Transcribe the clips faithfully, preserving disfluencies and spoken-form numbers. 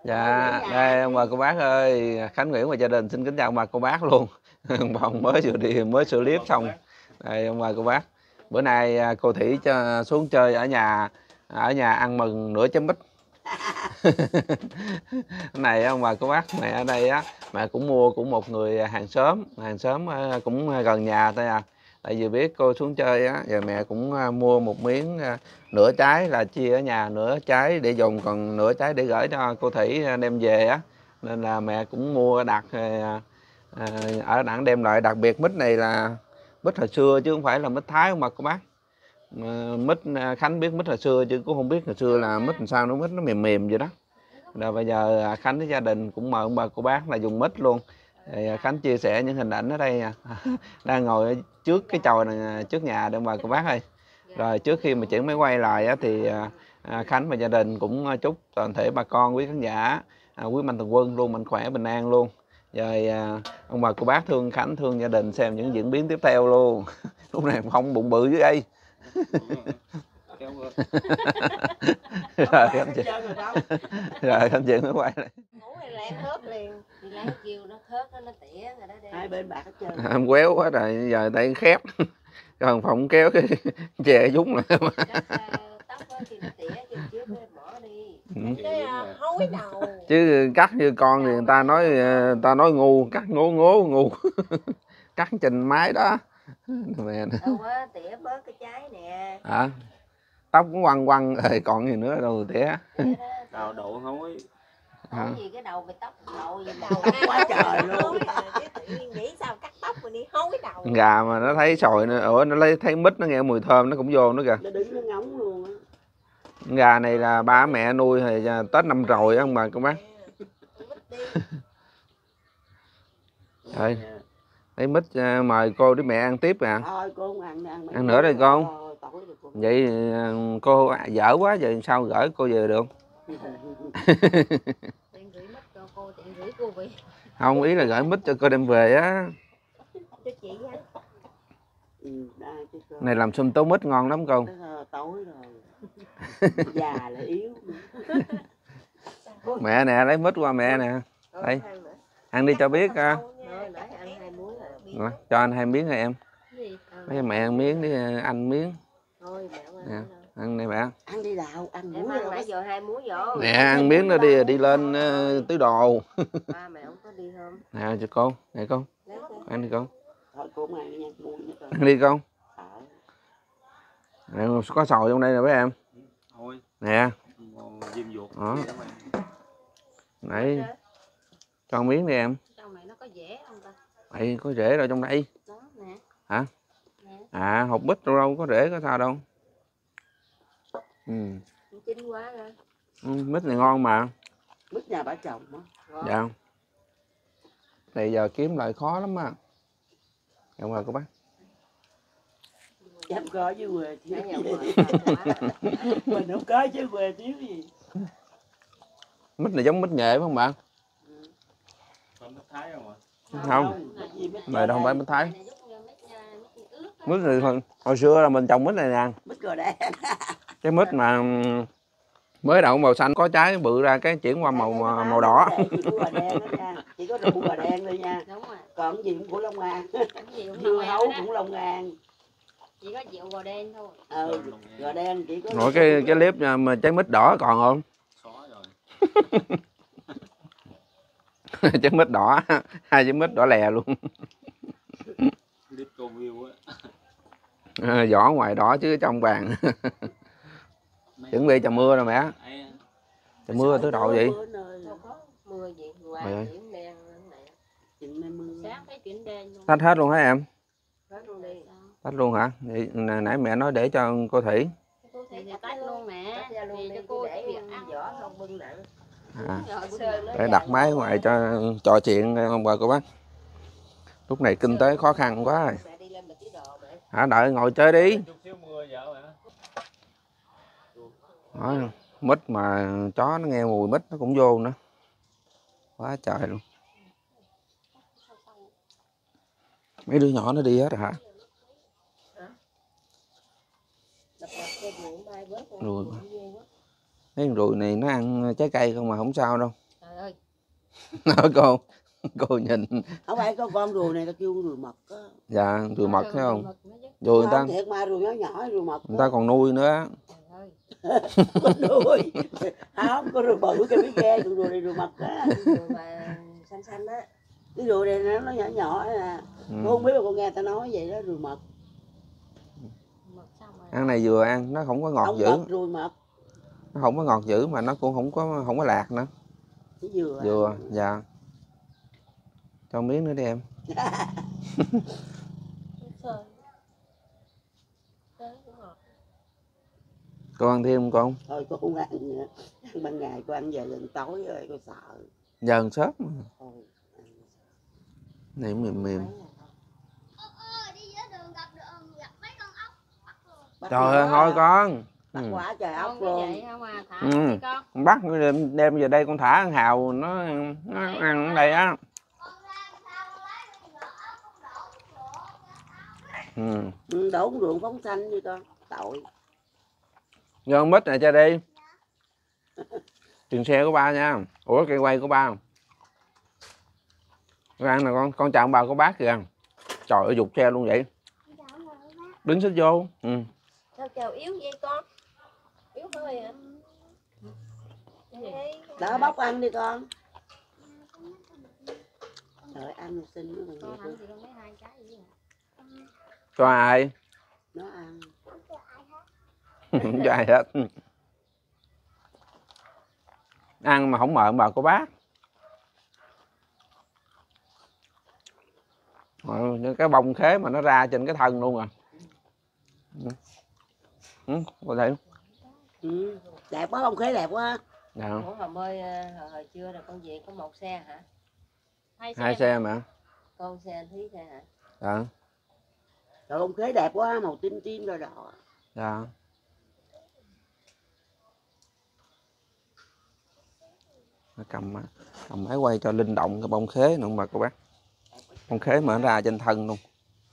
Dạ, đây ông bà cô bác ơi, Khánh Nguyễn và gia đình xin kính chào ông bà cô bác luôn. Ông Bồng mới vừa đi mới xử clip xong. Đây ông bà cô bác. Bữa nay cô Thủy cho xuống chơi ở nhà ở nhà ăn mừng nửa trái mít. Này ông bà cô bác, mẹ ở đây á, mẹ cũng mua của một người hàng xóm, hàng xóm cũng gần nhà thôi à. Tại vì biết cô xuống chơi á, giờ mẹ cũng mua một miếng nửa trái là chia ở nhà, nửa trái để dùng, còn nửa trái để gửi cho cô Thủy đem về á. Nên là mẹ cũng mua đặt ở đặng đem lại. Đặc biệt mít này là mít hồi xưa chứ không phải là mít Thái không mà cô bác. Mít Khánh biết mít hồi xưa chứ cũng không biết hồi xưa là mít làm sao, nó mít nó mềm mềm vậy đó. Rồi bây giờ Khánh với gia đình cũng mời ông bà cô bác là dùng mít luôn. Thì Khánh chia sẻ những hình ảnh ở đây à. Đang ngồi trước cái chòi này, trước nhà để ông bà cô bác ơi. Rồi trước khi mà chuyển máy quay lại á, thì Khánh và gia đình cũng chúc toàn thể bà con, quý khán giả, quý mạnh thường quân luôn mạnh khỏe bình an luôn. Rồi ông bà cô bác thương Khánh, thương gia đình xem những diễn biến tiếp theo luôn. Lúc này không bụng bự dưới đây. Rồi Khánh chị rồi Khánh chị mới quay lại. Ngủ này là em hớt liền, thì lát chiều nó hớt nó tỉa rồi đó. Hai bên bạc hết trơn. Em quéo quá rồi, giờ tay khép. Còn phòng kéo cái chè dúng lại mà. Tóc thì nó tỉa chứ trước bỏ đi. Cái hối đầu. Chứ cắt như con thì người ta nói người ta nói ngu, cắt ngố ngố ngu. Cắt trình máy đó. Mẹ nè. Đâu á, tỉa bớt cái trái nè. Hả? Tóc cũng quăng quăng rồi còn gì nữa đâu tỉa. Đầu độ hối. Hối gì cái đầu mày tóc đầu gì đầu quá trời luôn. Tự nhiên nghĩ sao cắt tóc rồi đi hối đầu. Gà mà nó thấy sồi nữa, ủa nó lấy thấy mít nó nghe mùi thơm nó cũng vô nữa kìa. Nó đứng nó ngóng luôn á. Gà này là ba mẹ nuôi thì Tết năm rồi á ông bà cô bác. Rồi. Lấy mít mời cô với mẹ ăn tiếp nè. Thôi cô không ăn, ăn, ăn nữa đây con. Vậy cô dở quá giờ sao gửi cô về được? Không, ý là gửi mít cho cô đem về á. Này làm sum tố mít ngon lắm con. Tối rồi. Già là yếu. Mẹ nè, lấy mít qua mẹ nè. Đây. Ăn đi cho biết à. Rồi, cho anh hai miếng rồi em. Mấy mẹ ăn miếng đi, anh miếng. Nè, ăn đi mẹ. Ăn đi nào, ăn muối rồi nãy giờ hai muối vô. Nè, ăn miếng đó đi đi lên uh, tứ đồ. Ba mẹ không có đi không? Nè cho con, nè con. Ăn đi con. Thôi cô ăn đi nha, muối nữa con. Ăn đi con. Nè, có sồi trong đây nè mấy em. Nè. Đó. Nãy cho miếng đi em. Trong này nó có rễ không ta? Đây có rễ rồi trong đây. Đó nè. Hả? Nè. À, hột mít đâu đâu có rễ có sao đâu. Ừ. Chín quá rồi. Ừ, mít này ngon mà. Mít nhà bà chồng á. Dạ. Này giờ kiếm lại khó lắm á. Cảm ơn cô bác. Dám có chứ quê thiếu gì. Mình không có chứ quê thiếu gì. Mít này giống mít nghệ phải không bạn? Không, mít Thái không ạ? Không. Này đâu không phải mít Thái. Mít này hồi, hồi xưa là mình trồng mít này nè. Mít gò đen. Cái mít mà mới đậu màu xanh có trái bự ra cái chuyển qua màu màu đỏ. Chỉ có gò đen đó nha. Chỉ có rượu gò đen thôi nha. Đúng rồi. Còn gì cũng của Long An. Dưa hấu cũng Long An. Chỉ có rượu gò đen thôi. Ừ, gò đen chỉ có. Rồi cái cái clip mà trái mít đỏ còn không? Xóa rồi. Trái mít đỏ, hai trái mít đỏ lè luôn. Clip câu view á. À, vỏ ngoài đỏ chứ trong vàng. Chuẩn bị chào mưa rồi mẹ. Chào mưa tới độ gì? Mưa gì? Qua chuyển đen này. Sáng cái chuyển đen luôn. Tách hết luôn hả em? Hết luôn đi. Tách luôn hả? Vậy nãy mẹ nói để cho cô Thủy. Cô Thủy thì tách luôn mẹ. Vì cho cô để việc ăn vỏ không bưng lại. À, để đặt máy ngoài cho trò chuyện ông bà cô bác. Lúc này kinh tế khó khăn quá rồi. Hả, đợi ngồi chơi đi. Đó, mít mà chó nó nghe mùi mít nó cũng vô nữa. Quá trời luôn. Mấy đứa nhỏ nó đi hết rồi hả? Rồi. Mấy con ruồi này nó ăn trái cây không mà không sao đâu. Nói cô cô nhìn không phải có con ruồi này ta kêu ruồi mật á. Dạ ruồi mật thấy không? Ruồi Người ta thiệt mà ruồi nhỏ nhỏ ruồi mật người ta còn nuôi nữa. Con nuôi không có ruồi bự cái biết ghê ruồi này ruồi mật á. Ruồi mà xanh xanh á, cái ruồi này nó, nó nhỏ nhỏ nè. Ừ. Cô không biết mà con nghe ta nói vậy đó, ruồi mật. Ăn này vừa ăn nó không có ngọt Không dữ. mật, ruồi mật. Nó không có ngọt dữ mà nó cũng không có không có lạc nữa. Dừa. Dừa, dạ. Cho miếng nữa đi em. Cô ăn thêm không con? Thôi cô không ăn nữa. Ăn ban ngày cô ăn giờ gần tối rồi cô sợ. Giờ sớm mà. Này mềm mềm. Trời ơi thôi con. Bắt quả trời ốc luôn. Ừ. Con bắt đem, đem về đây con thả con hào nó nó ăn ở đây á. Ừ. Ừ, đổ con ruộng phóng xanh đi con, tội. Vô con mít này cho đi. Tiền xe của ba nha. Ủa cây quay của ba không? Con ăn nè con, con chào ông bà của bác kìa. Trời ơi, giục xe luôn vậy. Đứng xích vô. Ừ. Sao chào yếu vậy con? Yếu thôi hả? Đỡ bóc ăn đi con. Trời ăn một xin nữa Con con. ăn thì con lấy hai cái vậy hả? Cho ai? Nó ăn. Không cho ai hết. Ăn mà không mời ông bà của bác. Rồi, cái bông khế mà nó ra trên cái thân luôn à. Ừ. Ừ, có thể. Ừ, đẹp quá, bông khế đẹp quá. Dạ. Ủa hồi mới hồi, hồi trưa là con về có một xe hả? Hai xe, Hai xe mà. Con xe anh Thúy xe hả? Dạ. Trời bông khế đẹp quá, màu tím tím đỏ đỏ. Dạ. Nó cầm cầm máy quay cho linh động cái bông khế nữa mà cô bác. Bông khế mà nó ra trên thân luôn.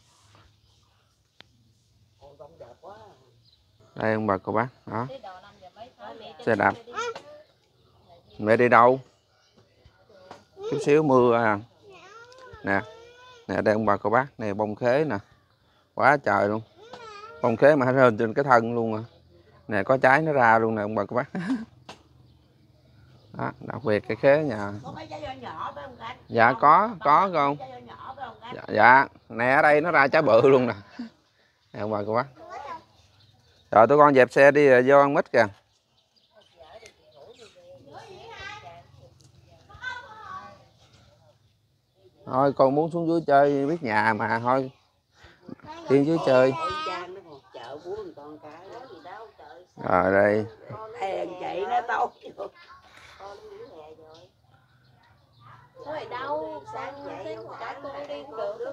Đây ông bà cô bác, đó. Xe đạp. Mẹ đi đâu? Chút xíu mưa à. Nè. Nè đây ông bà cô bác, này bông khế nè. Quá trời luôn. Bông khế mà nó rơi trên cái thân luôn à. Nè có trái nó ra luôn nè ông bà cô bác. Đó, đặc biệt cái khế nhà. Có mấy trái nhỏ phải không anh? Dạ có, có không? Dạ, dạ, nè ở đây nó ra trái bự luôn nè. Nè ông bà cô bác. Rồi tụi con dẹp xe đi rồi vô ăn mít kìa. Thôi con muốn xuống dưới chơi biết nhà mà thôi. Đi dưới chơi. Rồi đây. Hèn chị nó tốt. Thôi đâu, sáng dậy cả cô đi cũng được.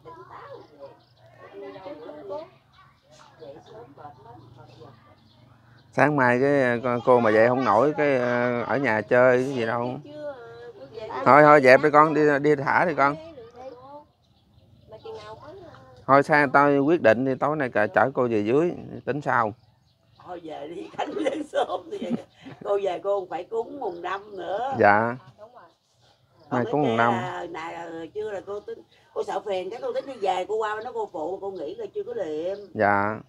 Sáng mai cái cô mà dậy không nổi cái ở nhà chơi cái gì đâu. Thôi thôi dẹp đi con, đi đi thả đi con. Thôi sang tao quyết định đi, tối nay chở cô về dưới tính sau. Thôi về đi, Khánh lên sớm thì cô về cô phải cúng mùng năm nữa. Dạ. Mai cúng mùng năm. Nè chưa là cô tính, cô sợ phiền cái cô tính đi về, cô qua nó cô phụ, cô nghĩ là chưa có liệm. Dạ.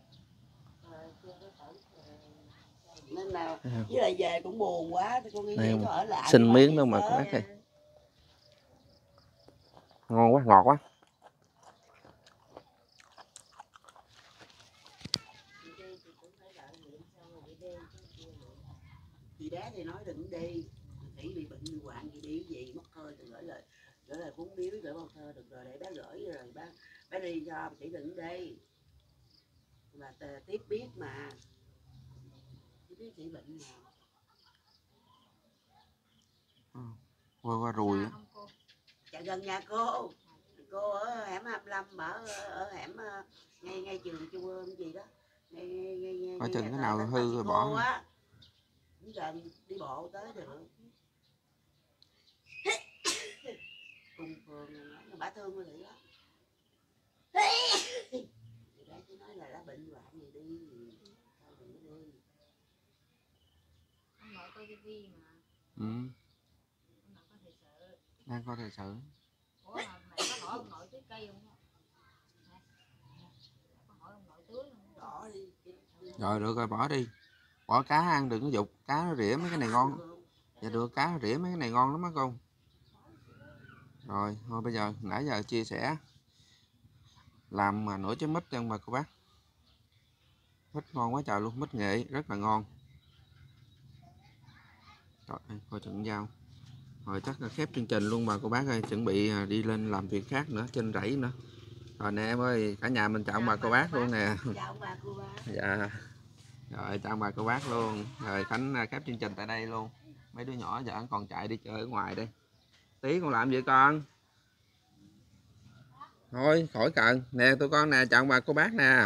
Nên là với lại về cũng buồn quá thì cô nghĩ đây, ở lại. xin miếng đâu mà cô bác ơi. Ngon quá, ngọt quá. Chị bé thì nói đừng đi, tỷ bị bệnh bị hoạn gì đi gì mất hơi thì gửi lời gửi lời cúng biếu gửi bao thơ được rồi để bé gửi rồi bé bé đi cho chị đừng đi là tiếp biết mà biết chị bệnh nào. Qua qua rồi á. Dạ gần nhà cô, cô ở hẻm hai mươi lăm ở ở hẻm ngay ngay trường trung ương gì đó, ngay ngay ngay. Coi chừng cái nào hư rồi bỏ. Á. Gần đi bộ tới được. Cùng phường bả thương cô vậy đó. Thì đấy cứ nói là đã bệnh hoạn gì đi, thôi đừng có đi. Ông nội coi tivi mà. Ừ. Ông nội có thể sợ Đang coi thời sự. Ủa mà mẹ có hỏi ông nội tưới cây không? Nè, có hỏi ông nội tưới không? Bỏ đi. Rồi được rồi, bỏ đi. Bỏ cá ăn, đừng có dục. Cá nó rỉa mấy cái này ngon. Dạ được, cá nó rỉa mấy cái này ngon lắm á cô. Rồi, thôi bây giờ, nãy giờ chia sẻ làm mà nổi trái mít cho mà cô bác. Mít ngon quá trời luôn, mít nghệ rất là ngon. Rồi, coi trận dao. Rồi chắc là khép chương trình luôn mà cô bác ơi, chuẩn bị đi lên làm việc khác nữa, trên rẫy nữa. Rồi nè em ơi, cả nhà mình chào ông bà cô bác luôn nè. Chào ông bà cô bác. Dạ. Rồi chào ông bà cô bác luôn. Rồi Khánh khép chương trình tại đây luôn. Mấy đứa nhỏ giờ còn chạy đi chơi ở ngoài đây. Tí con làm gì con? Thôi khỏi cần. Nè tụi con nè, chào ông bà cô bác nè.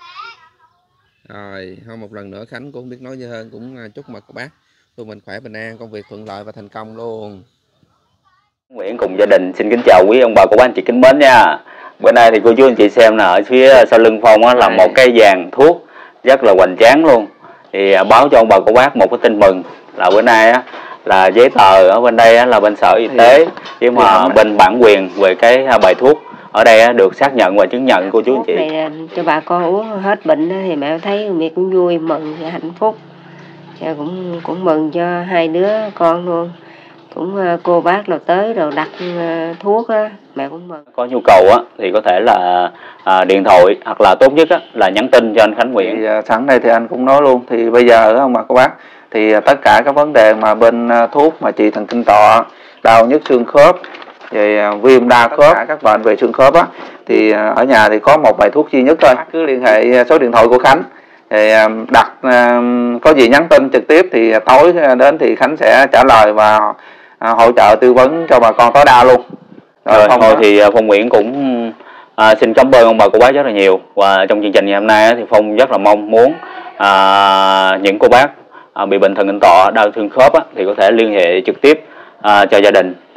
Rồi, hôm một lần nữa Khánh cũng không biết nói gì hơn, cũng chúc mà cô bác tụi mình khỏe bình an, công việc thuận lợi và thành công luôn. Nguyễn cùng gia đình xin kính chào quý ông bà cô bác anh chị kính mến nha. Bữa nay thì cô chú anh chị xem là ở phía sau lưng Phong á, là một cái dàn thuốc rất là hoành tráng luôn. Thì báo cho ông bà cô bác một cái tin mừng là bữa nay á, là giấy tờ ở bên đây á, là bên Sở Y tế nhưng mà bên bản quyền về cái bài thuốc ở đây á, được xác nhận và chứng nhận cô chú anh chị. Này cho bà con uống hết bệnh đó, thì mẹ thấy mẹ cũng vui mừng và hạnh phúc. Và cũng cũng mừng cho hai đứa con luôn. Cũng cô bác rồi tới rồi đặt thuốc á, mẹ cũng mừng. Có nhu cầu á thì có thể là à, điện thoại hoặc là tốt nhất á là nhắn tin cho anh Khánh Nguyễn. Thì uh, sẵn đây thì anh cũng nói luôn, thì bây giờ ông bà cô bác thì uh, tất cả các vấn đề mà bên uh, thuốc mà trị thần kinh tọa, đau nhức xương khớp, rồi uh, viêm đa khớp, cả các bệnh về xương khớp á, thì uh, ở nhà thì có một bài thuốc duy nhất thôi. Cứ liên hệ số điện thoại của Khánh thì uh, đặt uh, có gì nhắn tin trực tiếp, thì uh, tối đến thì Khánh sẽ trả lời và uh, hỗ trợ tư vấn cho bà con tối đa luôn. Rồi, rồi thôi thì Phong Nguyễn cũng à, xin cảm ơn ông bà cô bác rất là nhiều. Và trong chương trình ngày hôm nay thì Phong rất là mong muốn à, những cô bác à, bị bệnh thần kinh tọa, đau xương khớp á, thì có thể liên hệ trực tiếp à, cho gia đình